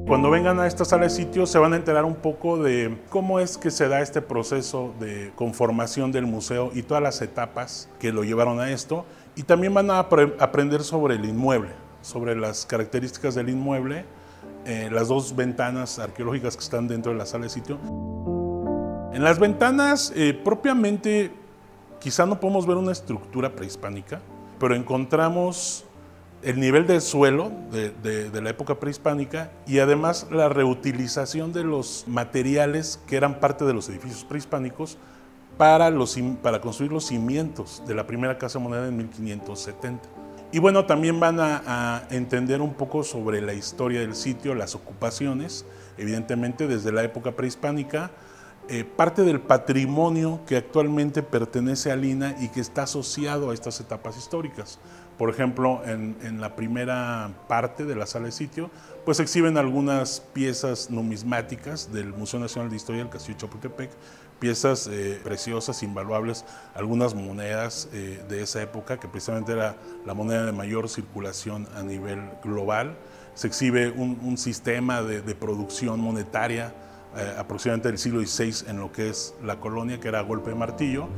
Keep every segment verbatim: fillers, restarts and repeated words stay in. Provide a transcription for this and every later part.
Cuando vengan a esta sala de sitio se van a enterar un poco de cómo es que se da este proceso de conformación del museo y todas las etapas que lo llevaron a esto. Y también van a aprender sobre el inmueble, sobre las características del inmueble, eh, las dos ventanas arqueológicas que están dentro de la sala de sitio. En las ventanas, eh, propiamente, quizá no podemos ver una estructura prehispánica, pero encontramos el nivel del suelo de, de, de la época prehispánica y además la reutilización de los materiales que eran parte de los edificios prehispánicos para, los, para construir los cimientos de la primera casa moneda en mil quinientos setenta. Y bueno, también van a, a entender un poco sobre la historia del sitio, las ocupaciones, evidentemente desde la época prehispánica, eh, parte del patrimonio que actualmente pertenece al I N A y que está asociado a estas etapas históricas. Por ejemplo, en, en la primera parte de la sala de sitio, pues se exhiben algunas piezas numismáticas del Museo Nacional de Historia del Castillo de Chapultepec, piezas eh, preciosas, invaluables, algunas monedas eh, de esa época, que precisamente era la moneda de mayor circulación a nivel global. Se exhibe un, un sistema de, de producción monetaria eh, aproximadamente del siglo dieciséis en lo que es la colonia, que era a golpe de martillo.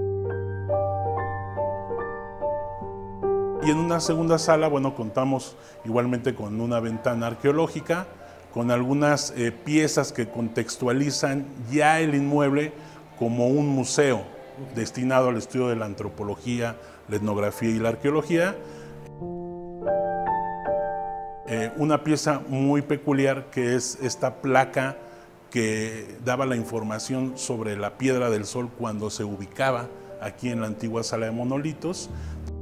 Y en una segunda sala, bueno, contamos igualmente con una ventana arqueológica, con algunas eh, piezas que contextualizan ya el inmueble como un museo destinado al estudio de la antropología, la etnografía y la arqueología. Eh, una pieza muy peculiar que es esta placa que daba la información sobre la Piedra del Sol cuando se ubicaba aquí en la antigua sala de monolitos.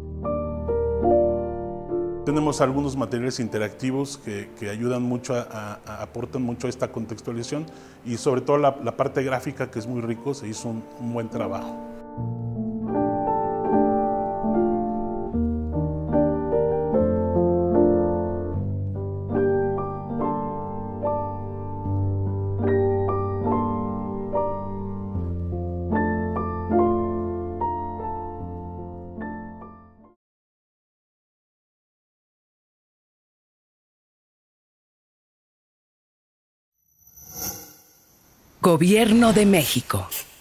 Tenemos algunos materiales interactivos que, que ayudan mucho, a, a, aportan mucho a esta contextualización y sobre todo la, la parte gráfica, que es muy rico, se hizo un, un buen trabajo. Gobierno de México.